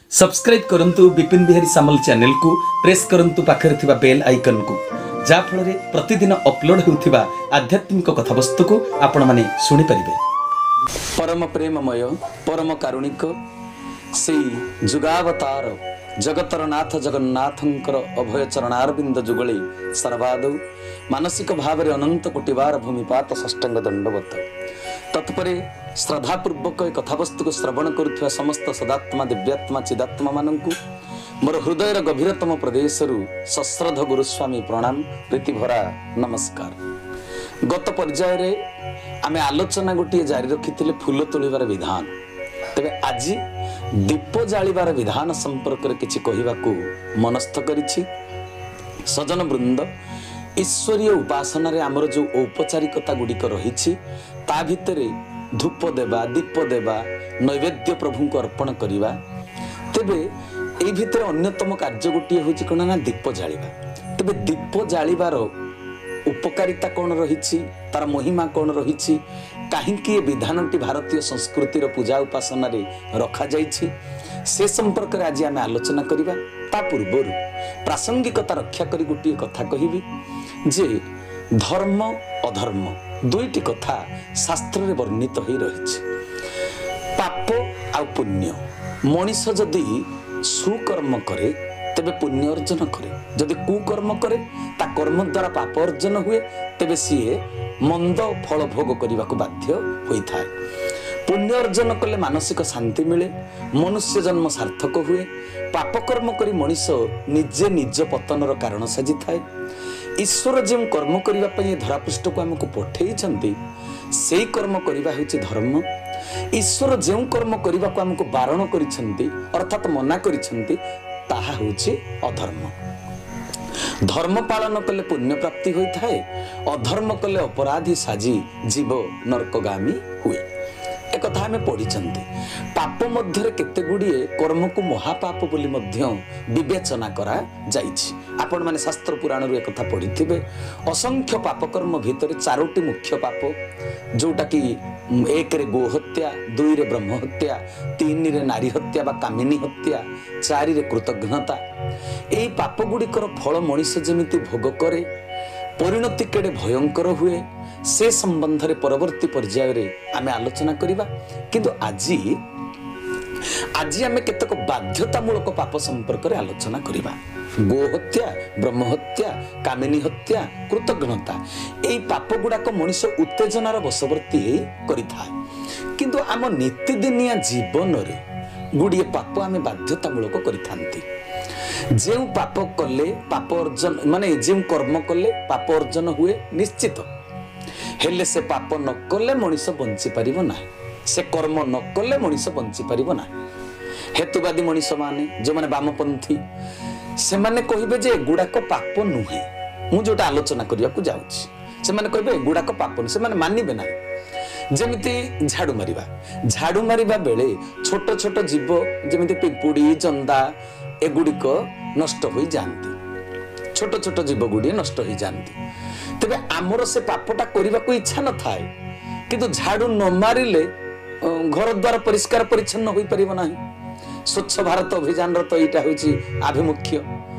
Subscribe करंतु Vipin Bihari Samal channel को press करंतु पाखरे थिबा बेल आइकन को जा फल प्रतिदिन अपलोड होउथिबा आध्यात्मिक कथावस्तु को आपण माने सुनि परिबे। परम प्रेममय परम कारुणिक सेई जुगावतार जगतर नाथ जगन्नाथंकर अभय चरणारविंद जुगले सर्वादौ मानसिक भाव अनंत कोटिवार भूमिपात षष्टांग दंडवत तत्परे श्रद्धापूर्वक कथावस्तु को श्रवण करुवा समस्त सदात्मा दिव्यात्मा चिदात्मा मानू मोर हृदयर गभीरतम प्रदेश सश्रद्ध गुरुस्वामी प्रणाम प्रीति भरा नमस्कार। गत पर्याय आमे आलोचना गोटे जारी रखी फूल तोड़ार विधान तेरे आज दीप जालिबार विधान संपर्क में किसी कहवाकू मनस्थ करिछि। सजन वृंद ईश्वरीय उपासना रे आमर जो औपचारिकता गुड़िक रही ता भितर धूप देवा दीप देवा नैवेद्य प्रभु को अर्पण करिवा तेबे एई भितर अन्यतम कार्य गोटे होछि कोन ना दीप जालिबा। तेबे दीप जालिबार उपकारिता कौन रही तार महिमा कौन रही कहीं विधानटी भारतीय संस्कृतिर पूजा उपासना रे रखा जाइछि से संपर्क रे आज आमे आलोचना करिबा। ता पूर्व प्रासंगिकता रक्षा करी गोटे कथा कहिबी जे धर्म अधर्म दुईटी कथा शास्त्र रे वर्णित होई रहिछि। पाप आ पुण्य मनीष जदि सुकर्म करे तेबे पुण्य अर्जन करे, जदि कुकर्म करे ता कर्म द्वारा पाप अर्जन हुए तेबे सीए मंद फल भोग करने को बाध्य होता है। पुण्य अर्जन कले मानसिक शांति मिले, मनुष्य जन्म सार्थक हुए। पाप कर्म करी मनीष निजे निज पतनर कारण साजी थाए। ईश्वर जो कर्म करने धरापृष्ठ को आमको पठे से कर्म करने हूँ धर्म। ईश्वर जो कर्म करने को आमको बारण करिसेंती अर्थात मना करिसेंती ताहा होछि अधर्म। धर्म पालन कले पुण्य प्राप्ति होता है, अधर्म कले अपराधी साजी जीव नरकगामी हुए। एक कथा हमें पढ़ी पाप मध्य केते गुड़िए कर्म को महापाप बोली मध्य विवेचना करा जाइछि। आपण माने शास्त्र पुराण रू एक कथा पढ़ी थिबे असंख्य पाप कर्म भितर चारोटी मुख्य पाप जोटा कि एक रे गो हत्या, दुई रे ब्रह्म हत्या, तीन रे नारी हत्या बा कामिनी हत्या, चारि रे कृतघ्नता। एई पाप गुड़िकर फल मनीष जेमिति भोग करे परिणति केड़े भयंकर हुए से संबंध रे परवर्ती पर्याय रे आमे आलोचना करिबा। किंतु आज आमे केतक बाध्यतामूलक पाप संपर्क रे आलोचना करिबा। गो हत्या, ब्रह्म हत्या, कामिनी हत्या, कृतघ्नता एई पाप गुड़ाक मनुष्य उत्तेजनार वशवर्ती करिथाय। किंतु आम नित्यदिनिया जीवन रे गुड़िए पाप आमे बाध्यतामूलक करिथांती। जो पाप कले पाप अर्जन माने जो कर्म कले पाप अर्जन हुए निश्चित, हेले से पाप न कले मनीष बंची पारिबो ना, से कर्म न कले मनीष बंची पारिबो ना। हेतुवादी मनीष माने जो माने वामपंथी से माने कहिबे जे गुड़ाक पाप नुहे। मु जोटा आलोचना करिया को जाउछि से माने कहिबे गुड़ाक पाप नु, से माने मानिबे ना। जेमिति झाड़ू मारिबा बेले छोट छोट जीव जेमिति पिंपुड़ी जंदा एगुड़िक नष्ट हो जाती, छोट छोट जीव गुड़ी नष्ट हो जाती। तेबे आमर से पापटा करने को इच्छा न थाए, किंतु झाड़ू न मारिले घर द्वार परिष्कार परिच्छन्न हो पारिबो नाही। स्वच्छ भारत अभियान तो यहाँ हूँ आभिमुख्य।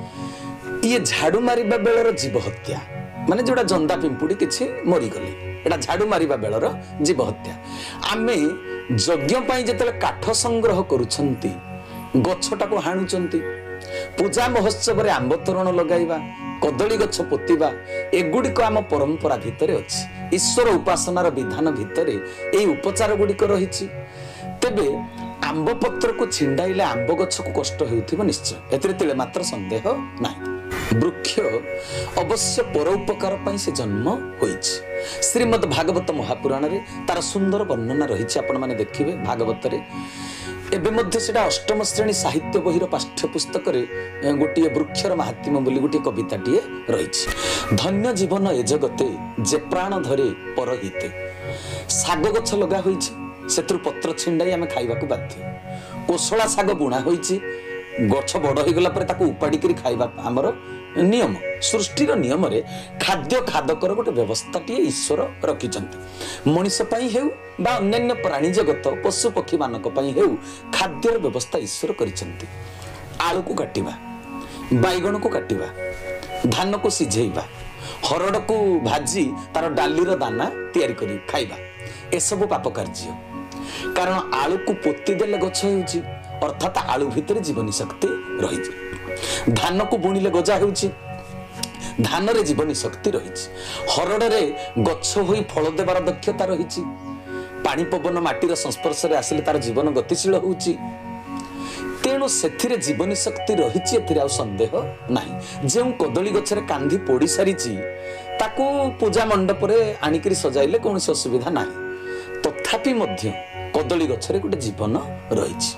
ये झाड़ू मारिबा बेलर जीव हत्या माने जोड़ा जंदा पिंपुड़ी किछि मरीगले, एटा झाड़ू मारिबा बेलर जीव हत्या। आमे यज्ञ पई जेतले काठ संग्रह करूछंती, गछटा को हाणुचंती, पूजा महोत्सव रे आंब तोरण लगाइबा, कदली गछ पोतिबा एगुड़िक आम परंपरा भितरे अछि। ईश्वर उपासनार विधान भितरे एई उपचार गुड़िक रहिछि। तेबे आंब पत्र को छिंडाइले आंब गछ को कष्ट हेउथिबो निश्चय, एतरे तिले मात्र संदेह नाही। वृक्ष अवश्य परोपकार पई से जन्म होइछि। श्रीमद् भागवत महापुराण रे तार सुंदर वर्णना रहिछि। आपण माने देखिबे भागवत रे एबे मध्य सेटा अष्टम श्रेणी साहित्य बहिर पाठ्य पुस्तक रे गोटे वृक्षर महात्म्य बोली गोटे कविताटीए रहिछि। धन्य जीवन ए जगते जे प्राण धरे परहिते। साग गछ लगा होइछि, सेतुर पत्र छिंडाई आमे खाइबाकू बाध्य। कोसला साग बुणा होइछि, गछ बड़ हो गला पर ताकू उपाड़ी खाइबा आमर नियम सृष्टिर नियम रे खाद्य खादकर गोटे व्यवस्थाटी ईश्वर रखिछन्ति मनुष्य पई हेउ बा अन्य प्राणी जगत पशु पक्षी मानक पई हेउ खाद्यर व्यवस्था ईश्वर करिछन्ति आलू को काटिबा बैगण को काटिबा धान को सिझेइबा हरड़ को भाजी तार डालीर दाना तैयारी करी खाइबा ए सब पाप कार्य कारण आलू को पोती देले गछ होउची अर्थात आलू भितर जीवनी शक्ति रही धान को बुणिले गजा होउची धान रे जीवनी शक्ति रही हरड़ रे गछ होई फल देवार दक्षता रही पानी पवन माटीर संस्पर्श रे आसिले तार जीवन गतिशील होउची तेणु से जीवनी शक्ति रही संदेह नहीं जो कदली गछरे कांधी पोड़ी सारी ताकू पूजा मंडप रे आनिकरी सजाइले कौन असुविधा ना तथापि मध्य कदली गछरे गोटे जीवन रही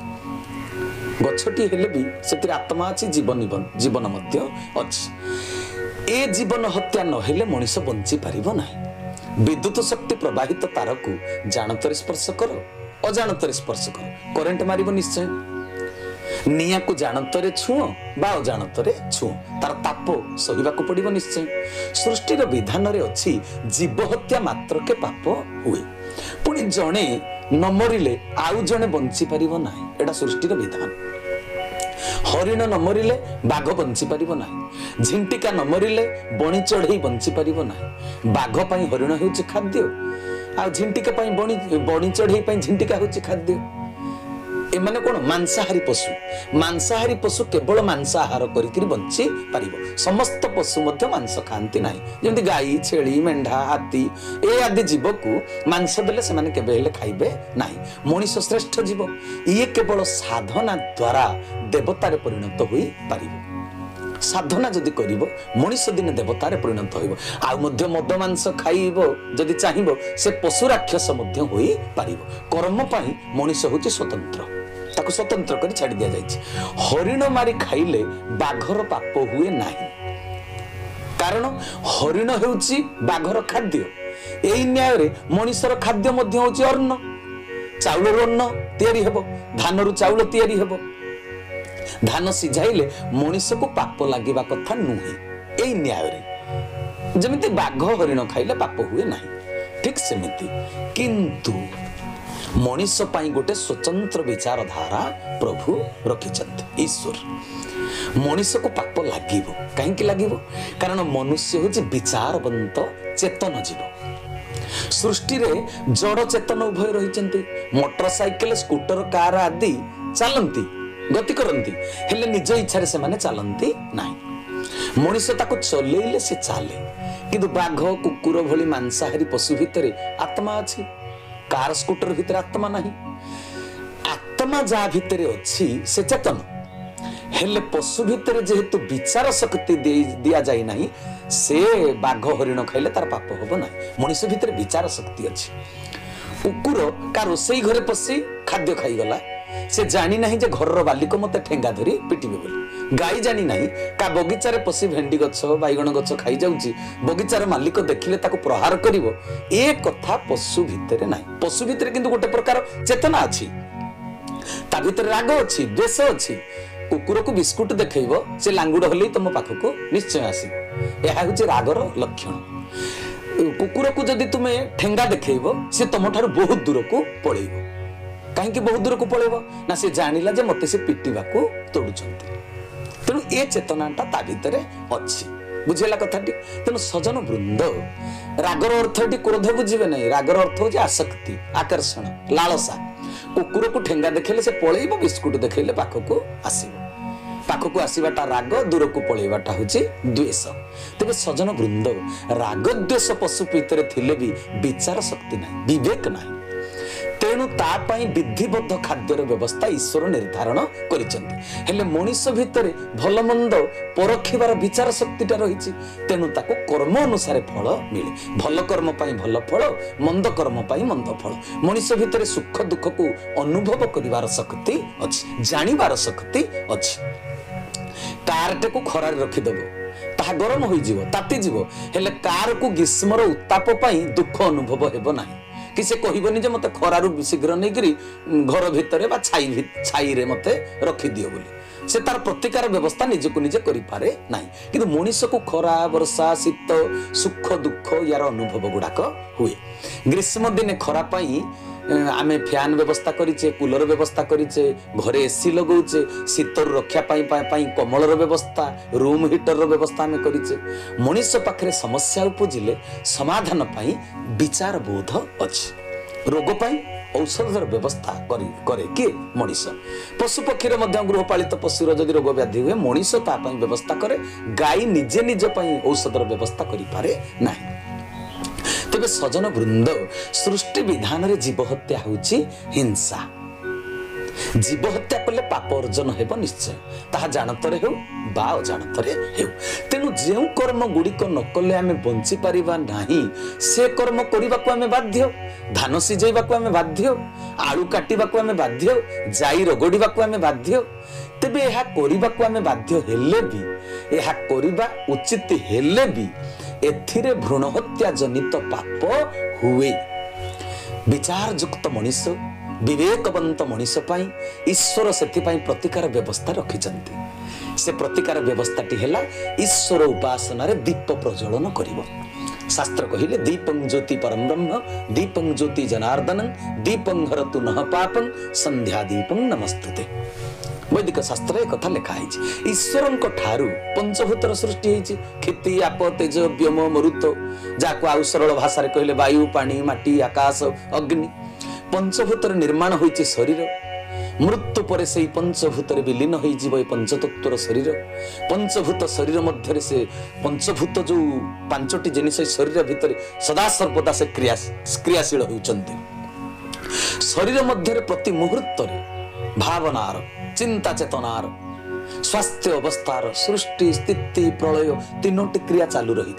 गछटी हेले भी से आत्मा अच्छी जीवन मध्य अच्छी ए जीवन हत्या नहेले मनीष बंची पारिबो नाही विद्युत शक्ति प्रवाहित तार को जानतर स्पर्श कर अजाणतर स्पर्श कर करेंट मारिबो निश्चय निया को जानतरे छुओ बा अजाणतरे छुओ तार ताप सहिबा को पड़िबो निश्चय सृष्टिर विधान रे अछि जीव हत्या मात्र के पाप हुए पुणी जणे न मरिले आउ जणे बंची पारिबो नाही एडा सृष्टिर विधान हरिण न मरिले बाघ बंची पारिबो नाही झिंटिका न मरिले बणी चढ़ई बंची पारिबो नाही बाघ पई हरिण होउची खाद्य आ झिंटिका पई बणी चढ़ई पई झिंटिका होउची खाद्य एमाने कोन मांसाहारी पशु केवल मांसाहार करिकरी बंची पारिबो समस्त पशु मध्य मांस खांती नाही जेंति गाई छेली मेंढा हाथी ए आदि जीव को मांस देले से माने केबे हेले खाइबे नाही मनुष्य श्रेष्ठ जीव ये केवल साधना द्वारा देवतारे परिणत होई पारिबो साधना जदि करिवो मनुष्य दिन देवतारे परिणत होइबो आ मध्य मद मांस खाइबो जदि चाहिबो से पशु राक्षस मध्य होई पारिबो कर्म पई मनुष्य होची स्वतंत्र ताको स्वतंत्र कर छाड़ी दिया जाइछि हरिण मारी खाइले बाघर पाप हुए नाही कारण हरिण हेउछि बाघर खाद्य एई न्याय रे मनुष्यर खाद्य मध्य होछि अन्न चाउल अन्न तयारी हेबो धान रु चाउल तयारी हेबो धान सिझाइले मनुष्य को पाप लागिबा कथा नुहे एई न्याय रे जेमिति बाघ हरिण खाइले पाप हुए नाही ठीक सेमिति किंतु मनुष्य पाई गोटे स्वतंत्र विचारधारा प्रभु रखिछन्ति ईश्वर मनुष्य को पाप लागिबो काहेकि लागिबो कारण मनुष्य होछि विचारवंत चेतन जीव सृष्टि रे जड़ चेतन उभय रहिछन्ति मोटरसाइकिल स्कूटर कार आदि चलंती गति करंती हेले निज इच्छा रे से माने चलंती नाही मनुष्य ताको चलेइले से चाले किंतु बाघ कुकुर भली मांसाहारी पशु भितरे आत्मा अछि कार स्कूटर भितर आत्मा नहीं आत्मा जा भितर अच्छी से चेतन हेले पशु भितर जेहेतु विचार शक्ति दिया जाई नहीं से बाघ हरिण खाइले तार पाप होबो नहीं मनुष्य भितर विचार शक्ति अच्छी कुकुर का रोसई घरे पसी खाद्य खाई गला से जानी नहीं जे घर बाली को मते ठेंगा धरी पिटिबे बोली गाई जानी नहीं का बगीचा रे पसी भेंडी गछ बैगण गछ खाई जाउची बगीचार मालिक देखिले ताको प्रहार करिवो ए कथा पशु भितरे नहीं पशु भितरे किंतु गोटे प्रकार चेतना अछि ता भितरे राग अछि द्वेष अछि कुकुर को बिस्कुट देखैबो से लांगुड हलै तम पाखको निश्चय आसी एहा होची रागर लक्षण कुकुर को जदि तुमे ठेंगा देखैबो से तमठार बहुत दूर को पळैबो काहेकि बहुत दूर को पळैबो ना से जानिला जे मते से पिटिबा को तोडुचंती तेणु ए चेतनाटा ता भितरे अच्छी बुझेला कथाटी तेणु सजन वृंद रागर अर्थटी क्रोध बुझिबे नहीं रागर अर्थ होची आसक्ति आकर्षण लालसा कुकुर को ठेंगा देखले से पळैबो बिस्कुट देखैले पाखको आसीबो पाखको आसीबाटा राग दूर को पळैबाटा होची द्वेष तेबे सजन वृंद राग द्वेष पशु भितरे थिले भी विचार शक्ति नाही विवेक नाही तेणु तापाई विधिबद्ध खाद्यर व्यवस्था ईश्वर निर्धारण करिसेंती हेले मनुष्य भितरे भल मंद परखिबार विचार शक्तिटा रहिछि तेणु ताको कर्म अनुसार फल मिले भल कर्म पाई भल फल मंद कर्म पाई मंद फल मनुष्य भितरे सुख दुख को अनुभव करिवार शक्ति अछि जानिबार शक्ति अछि कारटे को खरार रखि देबो ताहा गरम होई जीवो ताती जीवो हेले कार को ग्रीष्मर उत्ताप पाई दुख अनुभव हेबो नाही कि से कहबनी जे मते खरारु शीघ्र नै करी घर भितरे बा छाई रे मते रखि दियो बोली से तार प्रतिकार व्यवस्था निजक निजे करें ना कि मनीष को खरा वर्षा शीत सुख दुख यार अनुभव गुड़ाक हुए। ग्रीष्म दिने खरा आमे फैन व्यवस्था करिचे कूलर व्यवस्था करिचे घरे एसी लगौचे शीतर रक्षा पाई कमलर व्यवस्था रूम हीटर व्यवस्था आमे करिचे। मनीष पाखरे समस्या उपजिले समाधान पाई विचार बोध अछि। रोग पाई औषधर व्यवस्था करे कि मनीष। पशु पक्षीर मध्य गृहपालित पशुर जदि रोग व्याधि हुए मनीष ता पाई व्यवस्था करे। गाई निजे निज पाई औषधर व्यवस्था करि पारे नाही। तेबे सजन वृंद सृष्टि विधान रे जीव हत्या होची हिंसा। जीव हत्या कले पाप अर्जन हेब निश्चय ताहा जानतरे हेउ बा अजानतरे हेउ। तेनु जेउ कर्म गुड़िक न कले आमे बंची परिबा नाही से कर्म करिबा को आमे बाध्य। धान सिजेइबा को आमे बाध्य, आलू काटिबा को आमे बाध्य, जाई रगड़िबा को आमे बाध्य। तेबे एहा करिबा को आमे बाध्य हेले भी एहा करिबा उचित हेले भी एथिरे भ्रूण हत्या जनित पाप हुए। विचार युक्त मनीष विवेकवंत मनीष पाई ईश्वर सेथिपाई प्रतिकार व्यवस्था रखिचंती। से प्रतिकार व्यवस्थाटी हेला ईश्वर उपासना रे दीप प्रज्वलन करिवो। शास्त्र कहिले दीपं ज्योति परम ब्रह्म दीपं ज्योति जनार्दनं दीपं हरतु नः पापं संध्या दीपं नमस्तुते। वैदिक शास्त्र कथा लिखा है। ईश्वर ठारू पंचभूतर सृष्टि होती खेती आप तेज व्योम मरुत जाको आउ सरल भाषा कहले वायु पानी माटी आकाश अग्नि पंचभूतर निर्माण होती शरीर। मृत्यु पर से पंचभूत विलीन हो पंचतत्वर शरीर। पंचभूत शरीर मध्य से पंचभूत जो पांचटी जिनिस शरीर भितर सदा सर्वदा से क्रियाशील होती। शरीर मध्य प्रति मुहूर्त भावनार चिंता चेतनार स्वास्थ्य अवस्थार सृष्टि स्थिति प्रलय तीनोटी क्रिया चालू रही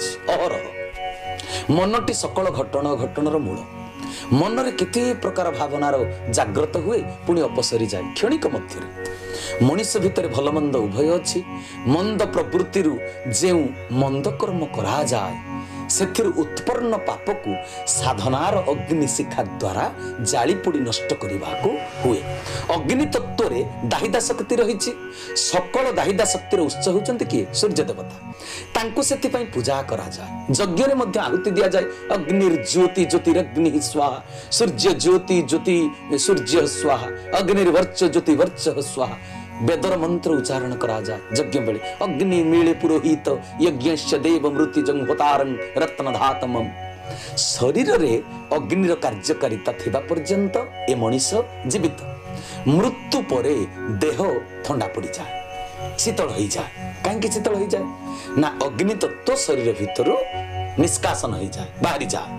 अहरह। मनटी सकल घटनार मूल। मन रे केते प्रकार भावनार जागृत हुए पुणी अपसरी जाए क्षणिक मध्य। मनीष भितर भल मंद उभय अच्छी। मंद प्रवृत्ति जो मंद कर्म करा जाए सेथिर उत्पन्न पाप को साधनार अग्निशिखा द्वारा जाली पोड़ी नष्ट करने हुए। अग्नि तत्व रे दाहिदा शक्ति रही। सकल दाहिदा शक्तिर उत्स होचंती किए सूर्य देवता। तांको सेति पई पूजा करा जाए। यज्ञ रे मध्य आहुति दिया जाए। अग्निर्ज्योति ज्योतिरग्नि स्वाहा सूर्य ज्योति ज्योति सूर्य स्वाहा अग्निर्वर्च ज्योति वर्च स्वाहा। वेदर मंत्र उच्चारण करा जाए यज्ञ बेले। अग्नि मीले पुरोहित यज्ञस्य देव मृत्युजं होतारं रत्नधातमं। शरीर रे अग्निर कार्यकारिता थिबा पर्यंत ए मनीष जीवित। मृत्यु परे देह ठंडा पड़ी जाए शीतल हो जाए। कहीं शीतल हो जाए ना अग्नि तत्व शरीर भितर निष्कासन हो जाए बाहरी जाए।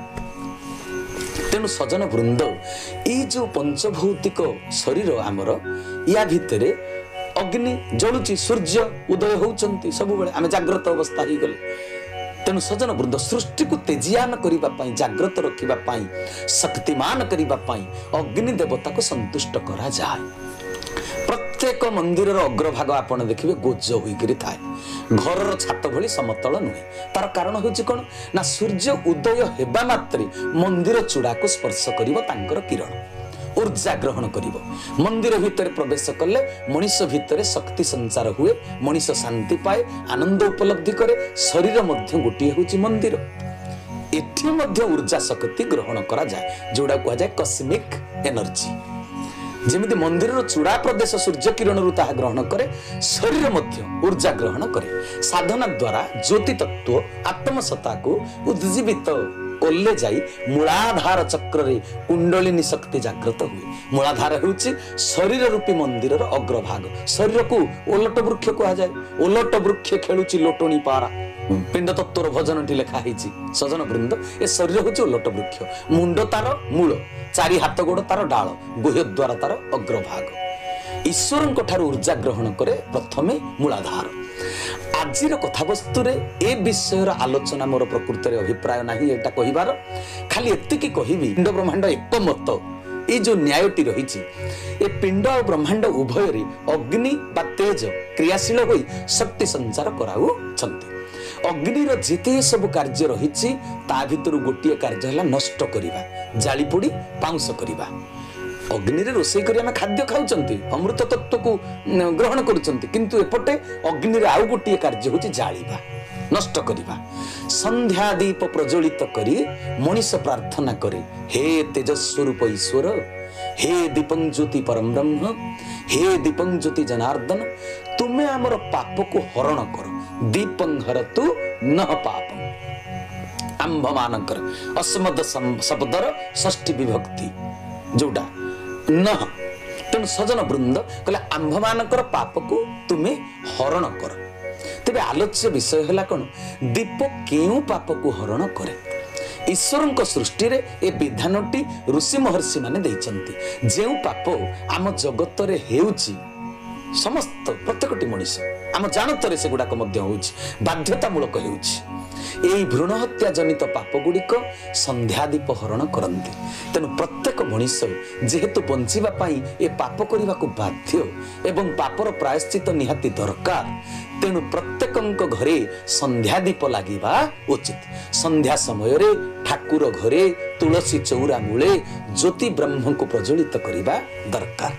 तेणु सजन वृंद ये जो पंचभौतिक शरीर आमर या भितर अग्नि जलुची सूर्य उदय होउचंती सब बेले आमे जागृत अवस्था ही गले। तेणु सजन वृंद सृष्टि को तेजियान करिबा पाई जागृत रखिबा पाई शक्तिमान करिबा पाई अग्नि देवता को संतुष्ट करा जाए। प्रत्येक मंदिर अग्रभाग आपण देखिबे गोज होइकरी थाए। घरर छात भली समतल नुहे। तार कारण होछि कोन ना सूर्य उदय हेबा मात्रे मंदिर चूड़ा को स्पर्श करिवो तांकर किरण ऊर्जा ग्रहण करिवो। मंदिर भितर प्रवेश कले मनीष भितर शक्ति संचार हुए। मनीष शांति पाए आनंद उपलब्धि करे। शरीर मध्य गोटी होछि मंदिर। एठी मध्य ऊर्जा शक्ति ग्रहण करा जाए जोड़ा कहा जाए कस्मिक एनर्जी। जेमिति मंदिर चूड़ा प्रदेश सूर्य किरण रु ताहा ग्रहण करे शरीर मध्य ऊर्जा ग्रहण करे। साधना द्वारा ज्योति तत्व आत्मसत्ता को उद्जीवित ओल्ले जाई मूलाधार चक्र रे कुंडलिनी शक्ति जागृत हुए। मूलाधार होउछि शरीर रूपी मंदिर अग्रभाग। शरीर को ओलट वृक्ष कहा जाए। ओलट वृक्ष खेलुछि लोटणी पारा। पिंड तत्वर भजन टी लिखा है। सजन वृंद ए शरीर होउछि ओलट वृक्ष। मुंड तार मूल चारि हाथ गोड़ तार डाल गुह्य द्वार तार अग्रभाग। ईश्वर ठारू ऊर्जा ग्रहण करे प्रथमे मूलाधार। आजिर कथावस्तु रे ए विषय आलोचना मोर प्रकृति रे अभिप्राय नाही एटा कहिबार। खाली एतिकी कहिबी पिंड ब्रह्मांड एक मत ए जो न्यायटी रही ए पिंड और ब्रह्मांड उभय रे अग्नि बा तेज क्रियाशील होई शक्ति संचार कराउ छंती। अग्निर जेते सब कार्य रही ता भितर गोटे कार्य है नष्ट करिबा जाली पोड़ी पाउंस करिबा। अग्नि रोषे करी आम खाद्य खाऊंचे अमृत तत्व को ग्रहण करुँच किंतु एपटे अग्नि आउ गोटे कार्य हूँ जालिबा नष्ट करिबा। संध्या दीप प्रज्वलित करी मनीष प्रार्थना करे हे तेजस्वरूप ईश्वर, हे दीपं ज्योति परम ब्रह्म, हे दीपं ज्योति जनार्दन, तुम्हें आमर पाप को हरण कर। दीपं हरतु न पापम। आंभ मानकर अस्मद शब्दर षष्ठी विभक्ति जोड़ा न, तेणु सजन वृंद कहले आंभ मानकर पाप को तुम्हें हरण कर। तेबे आलोच्य विषय है कौन? दीप क्यों पाप को हरण करे? ईश्वर सृष्टि रे ए विधानटी ऋषि महर्षि माने देइचंती। जेउ पाप आम जगत रे हेउची समस्त प्रत्येकटी मनीष आम जानतरे से गुड़ाक मध्य होउची बाध्यतामूलक हेउची। एई भ्रूण हत्या जनित पाप गुड़िक संध्या दीप हरण करती। तेणु प्रत्येक मनीष जेहेतु बंचिबा पाई ए पाप करने को बाध्य एवं पापर प्रायश्चित निहाती दरकार। तेणु प्रत्येक घरे संध्या दीप लागिबा उचित। संध्या समय रे ठाकुर घरे तुलसी चौरा मूले ज्योति ब्रह्म को प्रज्वलित करने दरकार।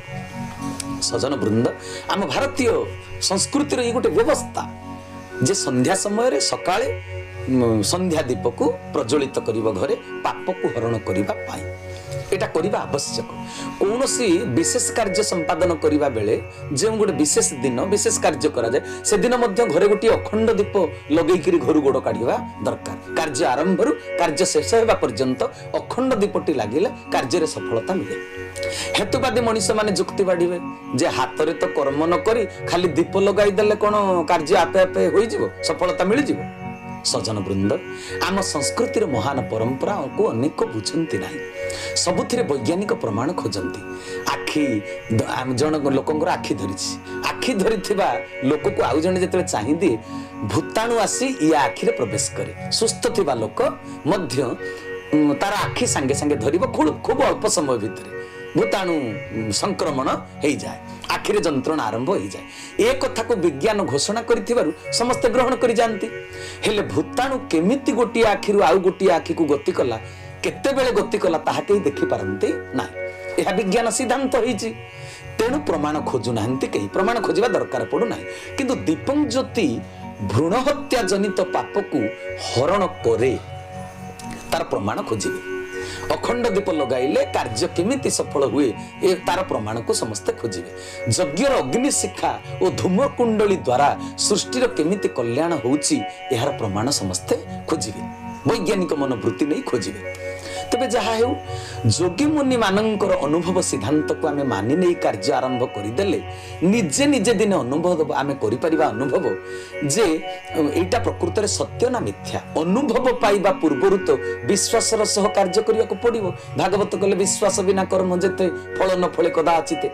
सजन वृंद आम भारतीय संस्कृतिर ये गोटे व्यवस्था जे संध्या समय रे सकाळे संध्या दीप को प्रज्वलित करिबा घरे पाप को हरण करिबा पाई एटा करिबा आवश्यक। कौनसी विशेष कार्य संपादन करिबा बेले जे गोटे विशेष दिन विशेष कार्य करा जाए से दिन मध्य घरे गोटे अखंड दीप लगेई करी घरु गोड़ काढिबा दरकार। कार्य आरंभ रु कार्य शेष हेबा पर्यंत अखंड दीपटी लागिले कार्य रे सफलता मिले। हेतुवादी मनीष माने जुक्ति बाढ़िबे जे हाथ रे तो कर्म न करी खाली दीप लगाई देले कोन कार्य आपे आपे होई जिवो सफलता मिल जिवो। सजन वृंद आम संस्कृतिर महान परंपरा को अनेक बुझंती नाही, सबुथिरे वैज्ञानिक प्रमाण खोजंती। आखि जन लोकंकर आखि धरिछि, आखि धरिथिबा लोक को आउ जने जेतले चाहि दिए भूताणु आसी या आखिरे प्रवेश करे। सुस्थ थिबा लोक मध्य तार आखि संगे संगे धरिबो खूब अल्प समय भितर भूताणु संक्रमण हो जाए, आखिरे जंत्रणा आरंभ हो जाए। ए कथा को विज्ञान घोषणा करिथिबारु समस्त ग्रहण करि जानती। हेले भूताणु केमिति गोटी आखिरु आउ गोटी आखि को गति कला केते बेले गति कला ताहा केही देखि पारंती नाही। एहा विज्ञान सिद्धांत होईची। तेणु प्रमाण खोजु नाहंती, केही प्रमाण खोजिबा दरकार पडु नाही। किंतु दीपं ज्योति भ्रूण हत्या जनित पाप को हरण करे तार प्रमाण खोजिबे। अखंड दीप लगाइले कार्य केमिति सफल हुए ए तार प्रमाण को समस्ते खोजिबे। यज्ञर अग्नि शिखा और धूमकुंडली द्वारा सृष्टिर केमिति कल्याण होउची एहार प्रमाण समस्ते खोजिबे। वैज्ञानिक मनोवृत्ति नहीं खोजिबे। तबे जहा हेउ जोगी मुनि मानकर अनुभव सिद्धांत को आमे मानि नै कार्य आरंभ करिदेले निजे निजे दिन अनुभव आमे करि परिबा। अनुभव जे एटा प्रकृत रे सत्य ना मिथ्या अनुभव पाइबा पूर्वरु तो विश्वासर सह कार्य करिया को पड़िबो। भागवत कहले विश्वास बिना कर्म जेते फल न फले कदाचिते।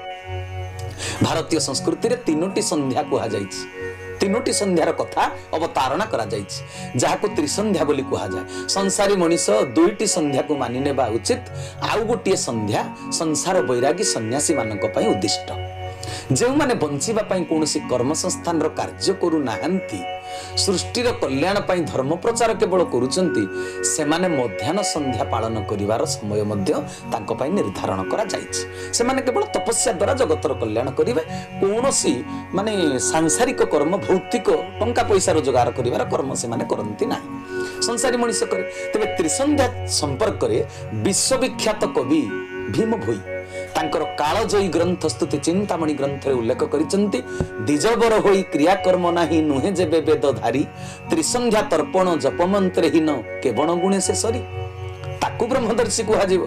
भारतीय संस्कृति रे तीनोटी संध्या कुहा जाइछि। तीनोटी संध्यार कथा अवतारणा करा जाइछि जाहाको त्रिसंध्या बोली कुहा जाय। संसारी मनीष दुईटी संध्या को मानि नेबा उचित। आउ गोटे संध्या संसार बैरागी सन्यासी मानक पई उद्दिष्ट। जेउ माने बंचिबा पई कोनोसी कर्म संस्थान रो कार्य करू नाहंती, सृष्टिर कल्याण पई धर्म प्रचार केवल करूचंती, सेमाने मध्याह्न संध्या पालन करिवार समय मध्य तांको पई निर्धारण करा जाइछि। सेमाने केवल तपस्या द्वारा जगतर कल्याण करिवे। कोनोसी माने सांसारिक कर्म भौतिक टंका पैसा रोजगार करिवार कर्म सेमाने करंती नाही, संसारी मनीष करे। तबे त्रिसंध्या संपर्क रे विश्वविख्यात कवि भीम भोई तांकर कालजयी ग्रंथ स्तुति चिंतामणि ग्रंथ रे उल्लेख करिसंती। द्विजबर होई क्रियाकर्म नाही नुहे जेबे वेदधारी, त्रिसंध्या तर्पण जप मंत्रहीन केवण गुणे से सरी। ताकू ब्रह्मदर्शी कुहा जीव।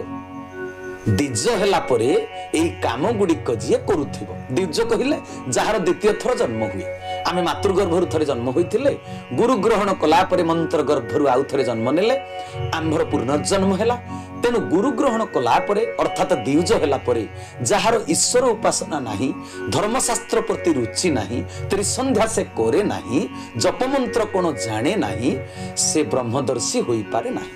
द्विज हेला परे एई काम गुडिक जिए करूथिबो। द्विज कहिले जहार द्वितीय थर जन्म हुए। आमे मातृगर्भरु थरे जन्म होइथिले, गुरु ग्रहण कला परे मंत्र गर्भरु आउ थरे जन्म नेले, आंभर पुनर्जन्म हेला। तेणु गुरु ग्रहण कला परे अर्थात द्विज हेला परे जहार ईश्वर उपासना नाही, धर्मशास्त्र प्रति रुचि नाही, त्रिसंध्या से करे नाही, जप मंत्र कोन जाने नाही, से ब्रह्मदर्शी होई पारे नाही।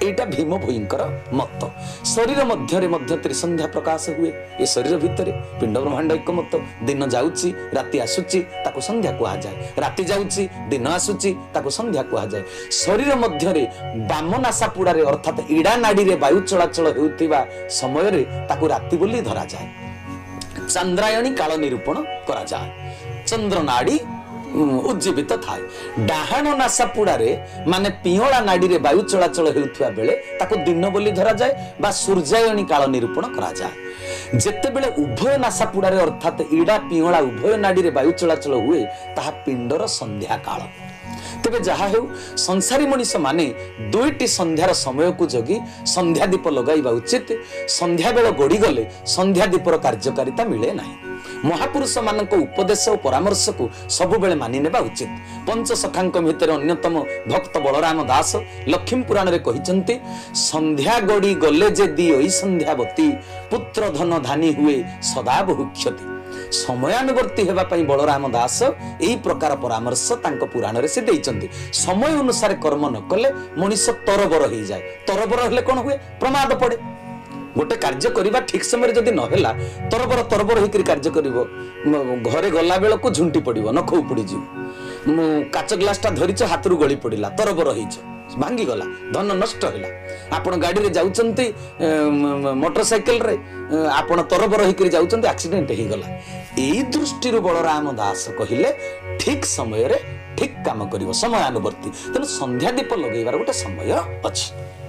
এইটা ভীম ভୋଇଙ୍କର ମତ। ଶରୀର ମଧ୍ୟରେ ମଧ୍ୟ ତ୍ରିସନ୍ଧ୍ୟା ପ୍ରକାଶ ହୁଏ। ଏ ଶରୀର ଭିତରେ ପିଣ୍ଡ ବ୍ରହ୍ମାଣ୍ଡ ଏକମତ। ଦିନ ଯାଉଛି ରାତି ଆସୁଛି ତାକୁ ସନ୍ଧ୍ୟା କୁହାଯାଏ। ରାତି ଯାଉଛି ଦିନ ଆସୁଛି ତାକୁ ସନ୍ଧ୍ୟା କୁହାଯାଏ। ଶରୀର ମଧ୍ୟରେ ବାମ ନାସାପୁଡ଼ାରେ ଅର୍ଥାତ୍ ଇଡ଼ା ନାଡିରେ ବାୟୁ ଚଳାଚଳ ହେଉଥିବା ସମୟରେ ତାକୁ ରାତି ବୋଲି ଧରାଯାଏ। ଚନ୍ଦ୍ରାୟଣୀ କାଳ ନିରୂପଣ କରାଯାଏ। ଚନ୍ଦ୍ର ନାଡି ଉଜ୍ଜୀବିତ ଥାଏ। ଡାହାଣ ନାସାପୁଡ଼ାରେ ମାନେ ପିଅଳା ନାଡିରେ ବାୟୁ ଚଳାଚଳ ହେଉଥିବା ବେଳେ ତାକୁ ଦିନ ବୋଲି ଧରାଯାଏ ବା ସୂର୍ଯ୍ୟାୟଣୀ କାଳ ନିରୂପଣ କରାଯାଏ। ଯେତେବେଳେ ଉଭୟ ନାସାପୁଡ଼ାରେ ଅର୍ଥାତ୍ ଇଡ଼ା ପିଅଳା ଉଭୟ ନାଡିରେ ବାୟୁ ଚଳାଚଳ ହୁଏ ତାହା ପିଣ୍ଡର ସନ୍ଧ୍ୟା କାଳ। ତେବେ ଯାହା ହେଉ ସଂସାରୀ ମଣିଷ ମାନେ ଦୁଇଟି ସନ୍ଧ୍ୟାର ସମୟକୁ ଜଗି ସନ୍ଧ୍ୟା ଦୀପ ଲଗାଇବା ଉଚିତ। ସନ୍ଧ୍ୟାବେଳ ଗଡ଼ିଗଲେ ସନ୍ଧ୍ୟା ଦୀପର କାର୍ଯ୍ୟକାରିତା ମିଳେ ନାହିଁ। ମହାପୁରୁଷ ମାନଙ୍କ ଉପଦେଶ ଓ ପରାମର୍ଶକୁ ସବୁବେଳେ ମାନି ନେବା ଉଚିତ। ପଞ୍ଚସଖାଙ୍କ ଭିତରେ ଅନ୍ୟତମ ଭକ୍ତ ବଳରାମ ଦାସ ଲକ୍ଷ୍ମୀ ପୁରାଣରେ କହିଛନ୍ତି, ସନ୍ଧ୍ୟା ଗଡ଼ି ଗଲେ ଯେ ଦି ଓଇ ସନ୍ଧ୍ୟାବତୀ ପୁତ୍ର ଧନ ଧାନୀ ହୁଏ ସଦା ବହୁ କ୍ଷତି। ସମୟାନୁବର୍ତ୍ତୀ ହେବା ପାଇଁ ବଳରାମ ଦାସ ଏହି ପ୍ରକାର ପରାମର୍ଶ ତାଙ୍କ ପୁରାଣରେ ସେ ଦେଇଛନ୍ତି। ସମୟ ଅନୁସାରେ କର୍ମ ନ କଲେ ମଣିଷ ତରବର ହେଇଯାଏ। ତରବର ହେଲେ କଣ ହୁଏ? ପ୍ରମାଦ ପଡେ। ଗୋଟେ କାର୍ଯ୍ୟ କରିବା ଠିକ ସମୟରେ ଯଦି ନହେଲା ତରବର ହେଇକରି କାର୍ଯ୍ୟ କରିବ, ଘରେ ଗଲା ବେଳକୁ ଝୁଣ୍ଟି ପଡିବ, ନଖ ଉପୁଡ଼ିଯିବ। କାଚ ଗ୍ଲାସଟା ଧରିଛ ହାତରୁ ଗଳି ପଡିଲା, ତରବର ହେଇଛ, ଭାଙ୍ଗିଗଲା, ଧନ ନଷ୍ଟ ହେଲା। ଆପଣ ଗାଡ଼ିରେ ଯାଉଛନ୍ତି ମୋଟର ସାଇକେଲରେ, ଆପଣ ତରବର ହେଇକରି ଯାଉଛନ୍ତି, ଆକ୍ସିଡେଣ୍ଟ ହେଇଗଲା। ଏଇ ଦୃଷ୍ଟିରୁ ବଳରାମ ଦାସ କହିଲେ ଠିକ ସମୟରେ ଠିକ କାମ କରିବ, ସମୟାନୁବର୍ତ୍ତୀ। ତେଣୁ ସନ୍ଧ୍ୟା ଦୀପ ଲଗେଇବାର ଗୋଟେ ସମୟ ଅଛି।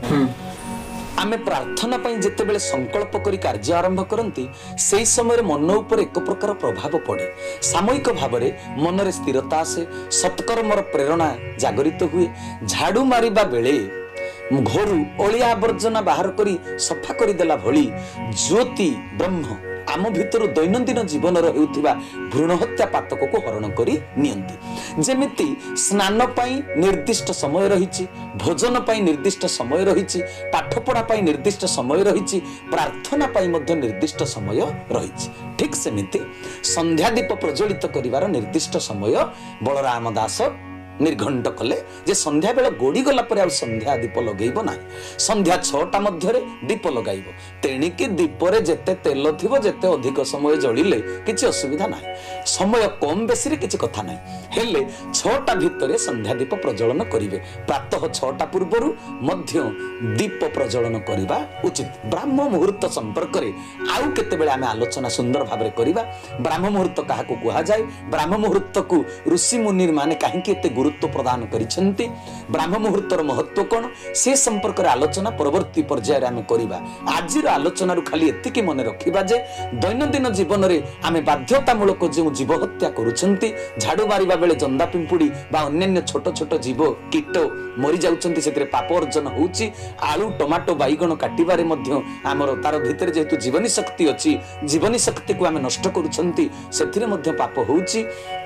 ଆମେ ପ୍ରାର୍ଥନା ପାଇଁ ଯେତେବେଳେ ସଂକଳ୍ପ କରି କାର୍ଯ୍ୟ ଆରମ୍ଭ କରନ୍ତି ସେହି ସମୟରେ ମନ ଉପରେ ଏକ ପ୍ରକାର ପ୍ରଭାବ ପଡ଼େ। ସାମୟିକ ଭାବରେ ମନରେ ସ୍ଥିରତା ଆସେ, ସତ୍କର୍ମର ପ୍ରେରଣା ଜାଗରିତ ହୁଏ। ଝାଡୁ ମାରିବା ବେଳେ ଘରୁ ଅଳିଆ ଆବର୍ଜନା ବାହାର କରି ସଫା କରିଦେଲା ଭଳି ଜ୍ୟୋତି ବ୍ରହ୍ମ ଆମ ଭିତରୁ ଦୈନନ୍ଦିନ ଜୀବନର ହେଉଥିବା ଭ୍ରୂଣ ହତ୍ୟା ପାତକକୁ ହରଣ କରି ନିଅନ୍ତି। ଯେମିତି ସ୍ନାନ ପାଇଁ ନିର୍ଦ୍ଦିଷ୍ଟ ସମୟ ରହିଛି, ଭୋଜନ ପାଇଁ ନିର୍ଦ୍ଦିଷ୍ଟ ସମୟ ରହିଛି, ପାଠପଢ଼ା ପାଇଁ ନିର୍ଦ୍ଦିଷ୍ଟ ସମୟ ରହିଛି, ପ୍ରାର୍ଥନା ପାଇଁ ମଧ୍ୟ ନିର୍ଦ୍ଦିଷ୍ଟ ସମୟ ରହିଛି। ଠିକ୍ ସେମିତି ସନ୍ଧ୍ୟା ଦୀପ ପ୍ରଜ୍ୱଳିତ କରିବାର ନିର୍ଦ୍ଦିଷ୍ଟ ସମୟ ବଳରାମ ଦାସ ନିର୍ଘଣ୍ଟ କଲେ ଯେ ସନ୍ଧ୍ୟା ବେଳ ଗଡ଼ିଗଲା ପରେ ଆଉ ସନ୍ଧ୍ୟା ଦୀପ ଲଗେଇବ ନାହିଁ। ସନ୍ଧ୍ୟା 6ଟା ମଧ୍ୟରେ ଦୀପ ଲଗାଇବ। ତେଣିକି ଦୀପରେ ଯେତେ ତେଲ ଥିବ, ଯେତେ ଅଧିକ ସମୟ ଜଳିଲେ କିଛି ଅସୁବିଧା ନାହିଁ। ସମୟ କମ ବେଶୀରେ କିଛି କଥା ନାହିଁ। ହେଲେ 6ଟା ଭିତରେ ସନ୍ଧ୍ୟା ଦୀପ ପ୍ରଜ୍ୱଳନ କରିବେ। ପ୍ରାତଃ 6ଟା ପୂର୍ବରୁ ମଧ୍ୟ ଦୀପ ପ୍ରଜ୍ୱଳନ କରିବା ଉଚିତ। ବ୍ରାହ୍ମ ମୁହୂର୍ତ୍ତ ସମ୍ପର୍କରେ ଆଉ କେତେବେଳେ ଆମେ ଆଲୋଚନା ସୁନ୍ଦର ଭାବରେ କରିବା। ବ୍ରାହ୍ମ ମୁହୂର୍ତ୍ତ କାହାକୁ କୁହାଯାଏ, ବ୍ରାହ୍ମ ମୁହୂର୍ତ୍ତକୁ ଋଷି ମୁନି ମାନେ କାହିଁକି ଏତେ ଗୁରୁତ୍ୱ ପ୍ରଦାନ କରିଛନ୍ତି, ବ୍ରାହ୍ମ ମୁହୂର୍ତ୍ତର ମହତ୍ଵ କ'ଣ, ସେ ସମ୍ପର୍କରେ ଆଲୋଚନା ପରବର୍ତ୍ତୀ ପର୍ଯ୍ୟାୟରେ ଆମେ କରିବା। ଆଜିର ଆଲୋଚନାରୁ ଖାଲି ଏତିକି ମନେ ରଖିବା ଯେ ଦୈନନ୍ଦିନ ଜୀବନରେ ଆମେ ବାଧ୍ୟତାମୂଳକ ଯେଉଁ ଜୀବ ହତ୍ୟା କରୁଛନ୍ତି, ଝାଡୁ ମାରିବା ବେଳେ ଜନ୍ଦା ପିମ୍ପୁଡି ବା ଅନ୍ୟାନ୍ୟ ଛୋଟ ଛୋଟ ଜୀବ କୀଟ ମରି ଯାଉଛନ୍ତି, ସେଥିରେ ପାପ ଅର୍ଜନ ହେଉଛି। ଆଳୁ ଟମାଟୋ ବାଇଗଣ କାଟିବାରେ ମଧ୍ୟ ଆମର ତାର ଭିତରେ ଯେହେତୁ ଜୀବନୀ ଶକ୍ତି ଅଛି, ଜୀବନୀ ଶକ୍ତିକୁ ଆମେ ନଷ୍ଟ କରୁଛନ୍ତି, ସେଥିରେ ମଧ୍ୟ ପାପ ହେଉଛି।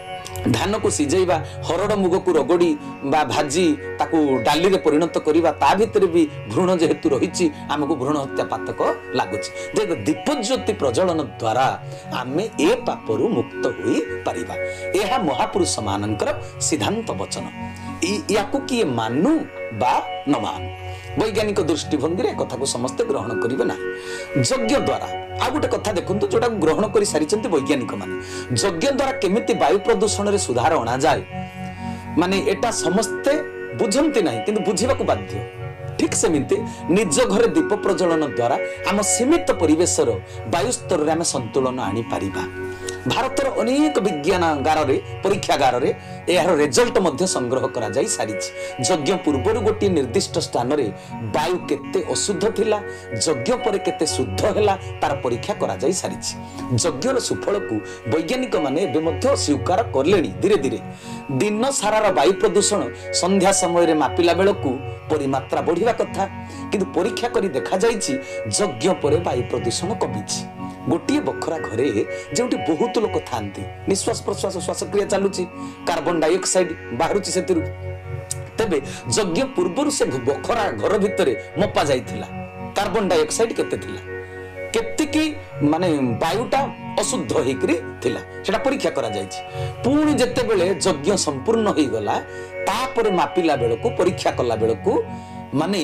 ଧାନକୁ ସିଝେଇବା, ହରଡ଼ ମୁଗକୁ ରଗଡ଼ି ବା ଭାଜି ତାକୁ ଡାଲିରେ ପରିଣତ କରିବା, ତା ଭିତରେ ବି ଭ୍ରୂଣ ଯେହେତୁ ରହିଛି ଆମକୁ ଭ୍ରୂଣ ହତ୍ୟା ପାତକ ଲାଗୁଛି। ଦୀପଜ୍ୟୋତି ପ୍ରଜ୍ୱଳନ ଦ୍ୱାରା ଆମେ ଏ ପାପରୁ ମୁକ୍ତ ହୋଇପାରିବା। ଏହା ମହାପୁରୁଷ ମାନଙ୍କର ସିଦ୍ଧାନ୍ତ ବଚନ। ୟାକୁ କିଏ ମାନୁ ବା ନ ମାନୁ, ବୈଜ୍ଞାନିକ ଦୃଷ୍ଟିଭଙ୍ଗୀରେ କଥାକୁ ସମସ୍ତେ ଗ୍ରହଣ କରିବେ ନାହିଁ। ଯଜ୍ଞ ଦ୍ୱାରା ଆଉ ଗୋଟେ କଥା ଦେଖନ୍ତୁ, ଯୋଉଟାକୁ ଗ୍ରହଣ କରି ସାରିଛନ୍ତି ବୈଜ୍ଞାନିକ ମାନେ, ଯଜ୍ଞ ଦ୍ୱାରା କେମିତି ବାୟୁ ପ୍ରଦୂଷଣରେ ସୁଧାର ଅଣାଯାଏ, ମାନେ ଏଟା ସମସ୍ତେ ବୁଝନ୍ତି ନାହିଁ କିନ୍ତୁ ବୁଝିବାକୁ ବାଧ୍ୟ। ଠିକ୍ ସେମିତି ନିଜ ଘରେ ଦୀପ ପ୍ରଜ୍ୱଳନ ଦ୍ୱାରା ଆମ ସୀମିତ ପରିବେଶର ବାୟୁ ସ୍ତରରେ ଆମେ ସନ୍ତୁଳନ ଆଣିପାରିବା। ଭାରତର ଅନେକ ବିଜ୍ଞାନାଗାରରେ, ପରୀକ୍ଷାଗାରରେ ଏହାର ରେଜଲ୍ଟ ମଧ୍ୟ ସଂଗ୍ରହ କରାଯାଇ ସାରିଛି। ଯଜ୍ଞ ପୂର୍ବରୁ ଗୋଟିଏ ନିର୍ଦ୍ଦିଷ୍ଟ ସ୍ଥାନରେ ବାୟୁ କେତେ ଅଶୁଦ୍ଧ ଥିଲା, ଯଜ୍ଞ ପରେ କେତେ ଶୁଦ୍ଧ ହେଲା, ତାର ପରୀକ୍ଷା କରାଯାଇ ସାରିଛି। ଯଜ୍ଞର ସୁଫଳକୁ ବୈଜ୍ଞାନିକ ମାନେ ଏବେ ମଧ୍ୟ ସ୍ୱୀକାର କଲେଣି ଧୀରେ ଧୀରେ। ଦିନ ସାରାର ବାୟୁ ପ୍ରଦୂଷଣ ସନ୍ଧ୍ୟା ସମୟରେ ମାପିଲା ବେଳକୁ ପରିମାତ୍ରା ବଢିବା କଥା, କିନ୍ତୁ ପରୀକ୍ଷା କରି ଦେଖାଯାଇଛି ଯଜ୍ଞ ପରେ ବାୟୁ ପ୍ରଦୂଷଣ କମିଛି। ଗୋଟିଏ ବଖରା ଘରେ ଯେଉଁଠି ବହୁତ ଲୋକ ଥାନ୍ତି, ନିଶ୍ୱାସ ପ୍ରଶ୍ୱାସ ଶ୍ୱାସକ୍ରିୟା ଚାଲୁଛି, କାର୍ବନ ଡାଇଅକ୍ସାଇଡ ବାହାରୁଛି ସେଥିରୁ। ତେବେ ଯଜ୍ଞ ପୂର୍ବରୁ ସେ ବଖରା ଘର ଭିତରେ ମପା ଯାଇଥିଲା କାର୍ବନ ଡାଇଅକ୍ସାଇଡ କେତେ ଥିଲା, କେତିକି ମାନେ ବାୟୁଟା ଅଶୁଦ୍ଧ ହେଇକରି ଥିଲା, ସେଟା ପରୀକ୍ଷା କରାଯାଇଛି। ପୁଣି ଯେତେବେଳେ ଯଜ୍ଞ ସମ୍ପୂର୍ଣ୍ଣ ହେଇଗଲା ତାପରେ ମାପିଲା ବେଳକୁ, ପରୀକ୍ଷା କଲା ବେଳକୁ ମାନେ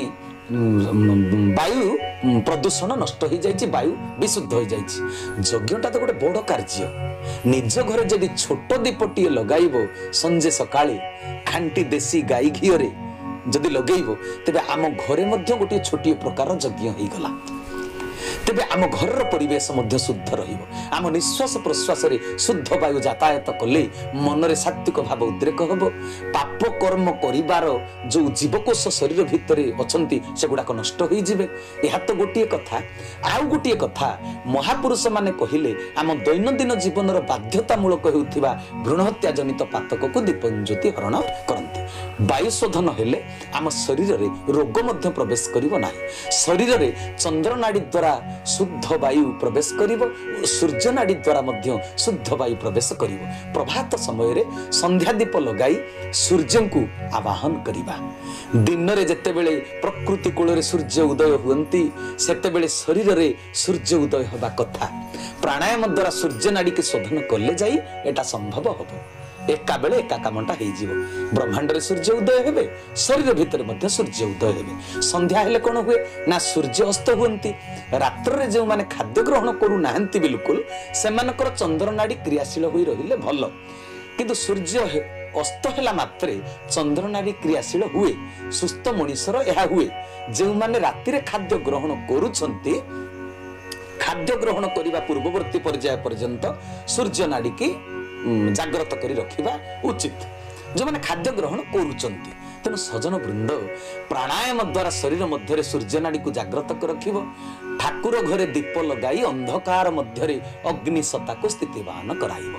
ବାୟୁ ପ୍ରଦୂଷଣ ନଷ୍ଟ ହେଇଯାଇଛି, ବାୟୁ ବିଶୁଦ୍ଧ ହେଇଯାଇଛି। ଯଜ୍ଞଟା ତ ଗୋଟେ ବଡ଼ କାର୍ଯ୍ୟ। ନିଜ ଘରେ ଯଦି ଛୋଟ ଦୀପଟିଏ ଲଗାଇବ ସଞ୍ଜେ ସକାଳେ ଖାଣ୍ଟି ଦେଶୀ ଗାଈ ଘିଅରେ ଯଦି ଲଗେଇବ, ତେବେ ଆମ ଘରେ ମଧ୍ୟ ଗୋଟିଏ ଛୋଟିଏ ପ୍ରକାର ଯଜ୍ଞ ହେଇଗଲା। ତେବେ ଆମ ଘରର ପରିବେଶ ମଧ୍ୟ ଶୁଦ୍ଧ ରହିବ। ଆମ ନିଶ୍ୱାସ ପ୍ରଶ୍ୱାସରେ ଶୁଦ୍ଧ ବାୟୁ ଯାତାୟାତ କଲେ ମନରେ ସାତ୍ବିକ ଭାବ ଉଦ୍ରେକ ହେବ। ପାପ କର୍ମ କରିବାର ଯେଉଁ ଜୀବକୋଷ ଶରୀର ଭିତରେ ଅଛନ୍ତି ସେଗୁଡ଼ାକ ନଷ୍ଟ ହୋଇଯିବେ। ଏହା ତ ଗୋଟିଏ କଥା। ଆଉ ଗୋଟିଏ କଥା, ମହାପୁରୁଷ ମାନେ କହିଲେ ଆମ ଦୈନନ୍ଦିନ ଜୀବନର ବାଧ୍ୟତାମୂଳକ ହେଉଥିବା ଭ୍ରୂଣହତ୍ୟା ଜନିତ ପାତକକୁ ଦୀପଜ୍ୟୋତି ହରଣ କରନ୍ତି। ବାୟୁ ଶୋଧନ ହେଲେ ଆମ ଶରୀରରେ ରୋଗ ମଧ୍ୟ ପ୍ରବେଶ କରିବ ନାହିଁ। ଶରୀରରେ ଚନ୍ଦ୍ରନାଡି ଦ୍ୱାରା ଶୁଦ୍ଧ ବାୟୁ ପ୍ରବେଶ କରିବ, ସୂର୍ଯ୍ୟ ନାଡି ଦ୍ୱାରା ମଧ୍ୟ ଶୁଦ୍ଧ ବାୟୁ ପ୍ରବେଶ କରିବ। ପ୍ରଭାତ ସମୟରେ ସନ୍ଧ୍ୟା ଦୀପ ଲଗାଇ ସୂର୍ଯ୍ୟଙ୍କୁ ଆବାହନ କରିବା। ଦିନରେ ଯେତେବେଳେ ପ୍ରକୃତି କୂଳରେ ସୂର୍ଯ୍ୟ ଉଦୟ ହୁଅନ୍ତି ସେତେବେଳେ ଶରୀରରେ ସୂର୍ଯ୍ୟ ଉଦୟ ହେବା କଥା। ପ୍ରାଣାୟାମ ଦ୍ୱାରା ସୂର୍ଯ୍ୟ ନାଡିକି ଶୋଧନ କଲେ ଯାଇ ଏଟା ସମ୍ଭବ ହେବ। ଏକା ବେଳେ ଏକା କାମଟା ହେଇଯିବ। ବ୍ରହ୍ମାଣ୍ଡରେ ସୂର୍ଯ୍ୟ ଉଦୟ ହେବେ, ଶରୀର ଭିତରେ ମଧ୍ୟ ସୂର୍ଯ୍ୟ ଉଦୟ ହେବେ। ସନ୍ଧ୍ୟା ହେଲେ କଣ ହୁଏ ନା ସୂର୍ଯ୍ୟ ଅସ୍ତ ହୁଅନ୍ତି। ରାତ୍ରରେ ଯେଉଁମାନେ ଖାଦ୍ୟ ଗ୍ରହଣ କରୁନାହାନ୍ତି ବିଲକୁଲ, ସେମାନଙ୍କର ଚନ୍ଦ୍ରନାଡି କ୍ରିୟାଶୀଳ ହୋଇ ରହିଲେ ଭଲ। କିନ୍ତୁ ସୂର୍ଯ୍ୟ ଅସ୍ତ ହେଲା ମାତ୍ରେ ଚନ୍ଦ୍ରନାଡି କ୍ରିୟାଶୀଳ ହୁଏ। ସୁସ୍ଥ ମଣିଷର ଏହା ହୁଏ। ଯେଉଁମାନେ ରାତିରେ ଖାଦ୍ୟ ଗ୍ରହଣ କରୁଛନ୍ତି, ଖାଦ୍ୟ ଗ୍ରହଣ କରିବା ପୂର୍ବବର୍ତ୍ତୀ ପର୍ଯ୍ୟାୟ ପର୍ଯ୍ୟନ୍ତ ସୂର୍ଯ୍ୟ ନାଡିକି ଜାଗ୍ରତ କରି ରଖିବା ଉଚିତ, ଯେଉଁମାନେ ଖାଦ୍ୟ ଗ୍ରହଣ କରୁଛନ୍ତି। ତେଣୁ ସଜନ ବୃନ୍ଦ, ପ୍ରାଣାୟାମ ଦ୍ୱାରା ଶରୀର ମଧ୍ୟରେ ସୂର୍ଯ୍ୟ ନାଡିକୁ ଜାଗ୍ରତ ରଖିବ। ଠାକୁର ଘରେ ଦୀପ ଲଗାଇ ଅନ୍ଧକାର ମଧ୍ୟରେ ଅଗ୍ନିସତାକୁ ସ୍ଥିତିବାନ କରାଇବ।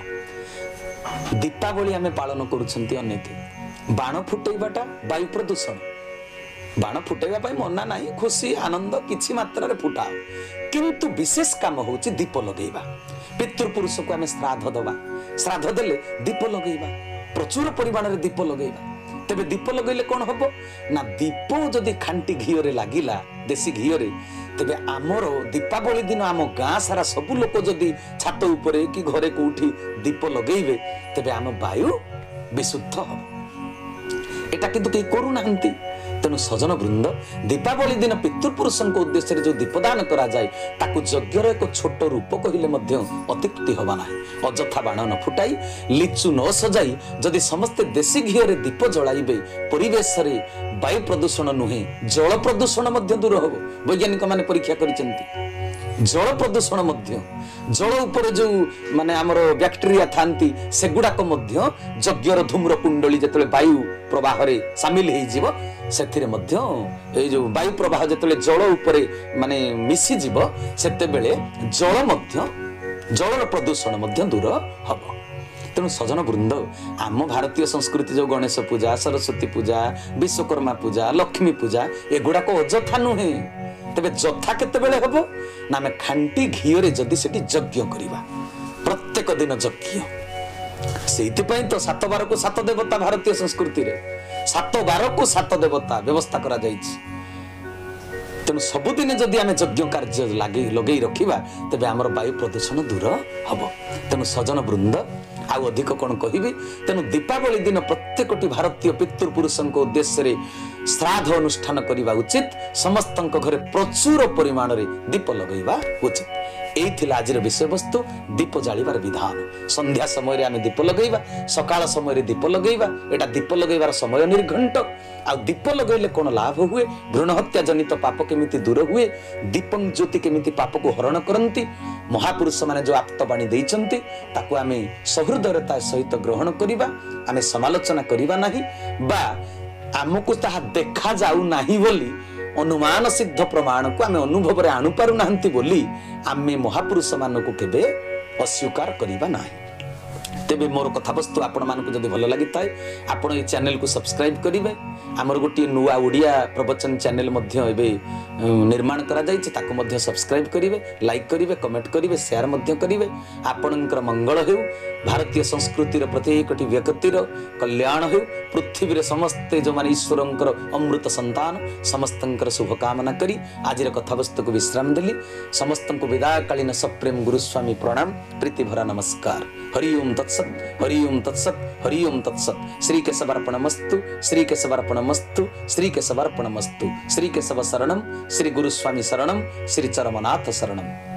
ଦୀପାବଳି ଆମେ ପାଳନ କରୁଛନ୍ତି ଅନେକ। ବାଣ ଫୁଟେଇବାଟା ବାୟୁ ପ୍ରଦୂଷଣ। ବାଣ ଫୁଟେଇବା ପାଇଁ ମନା ନାହିଁ, ଖୁସି ଆନନ୍ଦ କିଛି ମାତ୍ରାରେ ଫୁଟାଅ, କିନ୍ତୁ ବିଶେଷ କାମ ହଉଛି ଦୀପ ଲଗେଇବା। ପିତୃପୁରୁଷକୁ ଆମେ ଶ୍ରାଦ୍ଧ ଦେବା, ଶ୍ରାଦ୍ଧ ଦେଲେ ଦୀପ ଲଗେଇବା, ପ୍ରଚୁର ପରିମାଣରେ ଦୀପ ଲଗେଇବା। ତେବେ ଦୀପ ଲଗେଇଲେ କଣ ହବ ନା, ଦୀପ ଯଦି ଖାଣ୍ଟି ଘିଅରେ ଲାଗିଲା, ଦେଶୀ ଘିଅରେ, ତେବେ ଆମର ଦୀପାବଳି ଦିନ ଆମ ଗାଁ ସାରା ସବୁ ଲୋକ ଯଦି ଛାତ ଉପରେ କି ଘରେ କୋଉଠି ଦୀପ ଲଗେଇବେ, ତେବେ ଆମ ବାୟୁ ବିଶୁଦ୍ଧ ହବ। এটা কিন্তু কেହି କରୁନାହାନ୍ତି। ତେଣୁ ସଜନ ବୃନ୍ଦ, ଦୀପାବଳି ଦିନ ପିତୃପୁରୁଷଙ୍କ ଉଦ୍ଦେଶ୍ୟରେ ଯେଉଁ ଦୀପଦାନ କରାଯାଏ ତାକୁ ଯଜ୍ଞର ଏକ ଛୋଟ ରୂପ କହିଲେ ମଧ୍ୟ ଅତ୍ୟୁକ୍ତି ହେବ ନାହିଁ। ଅଯଥା ବାଣ ନ ଫୁଟାଇ, ଲିଚୁ ନ ସଜାଇ ଯଦି ସମସ୍ତେ ଦେଶୀ ଘିଅରେ ଦୀପ ଜଳାଇବେ, ପରିବେଶରେ ବାୟୁ ପ୍ରଦୂଷଣ ନୁହେଁ ଜଳ ପ୍ରଦୂଷଣ ମଧ୍ୟ ଦୂର ହେବ। ବୈଜ୍ଞାନିକମାନେ ପରୀକ୍ଷା କରିଛନ୍ତି। ଜଳ ପ୍ରଦୂଷଣ ମଧ୍ୟ, ଜଳ ଉପରେ ଯେଉଁ ମାନେ ଆମର ବ୍ୟାକ୍ଟେରିଆ ଥାନ୍ତି ସେଗୁଡ଼ାକ ମଧ୍ୟ ଯଜ୍ଞର ଧୂମ୍ର କୁଣ୍ଡଳୀ ଯେତେବେଳେ ବାୟୁ ପ୍ରବାହରେ ସାମିଲ ହେଇଯିବ, ସେଥିରେ ମଧ୍ୟ ଏଇ ଯେଉଁ ବାୟୁ ପ୍ରବାହ ଯେତେବେଳେ ଜଳ ଉପରେ ମାନେ ମିଶିଯିବ, ସେତେବେଳେ ଜଳର ପ୍ରଦୂଷଣ ମଧ୍ୟ ଦୂର ହେବ। ତେଣୁ ସଜନ ବୃନ୍ଦ, ଆମ ଭାରତୀୟ ସଂସ୍କୃତି ଯେଉଁ ଗଣେଶ ପୂଜା, ସରସ୍ୱତୀ ପୂଜା, ବିଶ୍ୱକର୍ମା ପୂଜା, ଲକ୍ଷ୍ମୀ ପୂଜା, ଏଗୁଡ଼ାକ ଅଯଥା ନୁହେଁ। ତେବେ ଯଥା କେତେବେଳେ ହେବ ନା, ଆମେ ଖାଣ୍ଟି ଘିଅରେ ଯଦି ସେଠି ଯଜ୍ଞ କରିବା, ପ୍ରତ୍ୟେକ ଦିନ ଯଜ୍ଞ। ସେଇଥିପାଇଁ ତ 7 ବାରକୁ 7 ଦେବତା ଭାରତୀୟ ସଂସ୍କୃତିରେ, 7 ବାରକୁ 7 ଦେବତା ବ୍ୟବସ୍ଥା କରାଯାଇଛି। ତେଣୁ ସବୁଦିନେ ଯଦି ଆମେ ଯଜ୍ଞ କାର୍ଯ୍ୟ ଲଗେଇ ରଖିବା, ତେବେ ଆମର ବାୟୁ ପ୍ରଦୂଷଣ ଦୂର ହେବ। ତେଣୁ ସଜନ ବୃନ୍ଦ, ଆଉ ଅଧିକ କ'ଣ କହିବି। ତେଣୁ ଦୀପାବଳି ଦିନ ପ୍ରତ୍ୟେକଟି ଭାରତୀୟ ପିତୃପୁରୁଷଙ୍କ ଉଦ୍ଦେଶ୍ୟରେ ଶ୍ରାଦ୍ଧ ଅନୁଷ୍ଠାନ କରିବା ଉଚିତ। ସମସ୍ତଙ୍କ ଘରେ ପ୍ରଚୁର ପରିମାଣରେ ଦୀପ ଲଗାଇବା ଉଚିତ। এই ଥିଲା ଆଜିର ବିଷୟବସ୍ତୁ, ଦୀପ ଜାଳିବାର ବିଧାନ। ସନ୍ଧ୍ୟା ସମୟରେ ଆମେ ଦୀପ ଲଗାଇବା, ସକାଳ ସମୟରେ ଦୀପ ଲଗାଇବା। ଏଟା ଦୀପ ଲଗାଇବାର ସମୟ ନିର୍ଘଣ୍ଟ। ଆଉ ଦୀପ ଲଗାଇଲେ କ'ଣ ଲାଭ ହୁଏ, ଭ୍ରୂଣ ହତ୍ୟା ଜନିତ ପାପ କେମିତି ଦୂର ହୁଏ, ଦୀପଂ ଜ୍ୟୋତି କେମିତି ପାପକୁ ହରଣ କରନ୍ତି, ମହାପୁରୁଷମାନେ ଯେଉଁ ଆପ୍ତବାଣୀ ଦେଇଛନ୍ତି ତାକୁ ଆମେ ସହୃଦୟତା ସହିତ ଗ୍ରହଣ କରିବା। ଆମେ ସମାଲୋଚନା କରିବା ନାହିଁ, ବା ଆମକୁ ତାହା ଦେଖାଯାଉ ନାହିଁ ବୋଲି ଅନୁମାନ ସିଦ୍ଧ ପ୍ରମାଣକୁ ଆମେ ଅନୁଭବରେ ଆଣିପାରୁନାହାନ୍ତି ବୋଲି ଆମେ ମହାପୁରୁଷମାନଙ୍କୁ କେବେ ଅସ୍ୱୀକାର କରିବା ନାହିଁ। ତେବେ ମୋର କଥାବସ୍ତୁ ଆପଣମାନଙ୍କୁ ଯଦି ଭଲ ଲାଗିଥାଏ, ଆପଣ এই ଚ୍ୟାନେଲକୁ ସବସ୍କ୍ରାଇବ୍ କରିବେ। ଆମର ଗୋଟିଏ ନୂଆ ଓଡ଼ିଆ ପ୍ରବଚନ ଚ୍ୟାନେଲ ମଧ୍ୟ ଏବେ ନିର୍ମାଣ କରାଯାଇଛି, ତାକୁ ମଧ୍ୟ ସବସ୍କ୍ରାଇବ୍ କରିବେ, ଲାଇକ୍ କରିବେ, କମେଣ୍ଟ କରିବେ, ସେୟାର ମଧ୍ୟ କରିବେ। ଆପଣଙ୍କର ମଙ୍ଗଳ ହେଉ, ଭାରତୀୟ ସଂସ୍କୃତିର ପ୍ରତ୍ୟେକଟି ବ୍ୟକ୍ତିର କଲ୍ୟାଣ ହେଉ, ପୃଥିବୀରେ ସମସ୍ତେ ଯେଉଁମାନେ ଈଶ୍ୱରଙ୍କର ଅମୃତ ସନ୍ତାନ, ସମସ୍ତଙ୍କର ଶୁଭକାମନା କରି ଆଜିର କଥାବସ୍ତୁକୁ ବିଶ୍ରାମ ଦେଲି। ସମସ୍ତଙ୍କୁ ବିଦାୟକାଳୀନ ସପ୍ରେମ ଗୁରୁସ୍ୱାମୀ ପ୍ରଣାମ, ପ୍ରୀତିଭରା ନମସ୍କାର। ହରି ଓಂ ତତ୍ସତ୍, ହରି ଓಂ ତତ୍ସତ୍, ହରି ଓಂ ତତ୍ସତ୍। ଶ୍ରୀ କେଶବାର୍ପଣମସ୍ତୁ, ଶ୍ରୀ କେଶବାର୍ପଣ। केशवार्पणमस्तु श्री केशवार्पणमस्तु श्री केशव शरणम श्री गुरुस्वामी शरणम श्री चरमनाथ शरणम।